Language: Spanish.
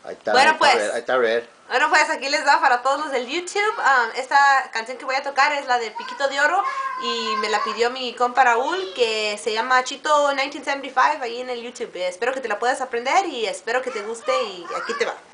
Bueno, pues. Ahí está Red. Bueno, pues aquí les va para todos los del YouTube. Esta canción que voy a tocar es la de Piquito de Oro y me la pidió mi compa Raúl, que se llama Chito 1975 ahí en el YouTube. Espero que te la puedas aprender y espero que te guste y aquí te va.